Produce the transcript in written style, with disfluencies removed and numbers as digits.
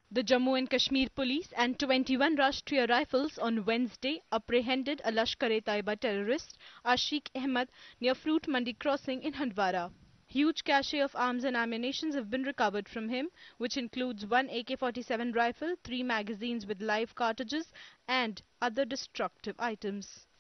The Jammu and Kashmir Police and 21 Rashtriya Rifles on Wednesday apprehended a Lashkar-e-Taiba terrorist, Ashiq Ahmed, near Fruit Mandi crossing in Handwara. Huge cache of arms and ammunition have been recovered from him, which includes one AK-47 rifle, 3 magazines with live cartridges, and other destructive items.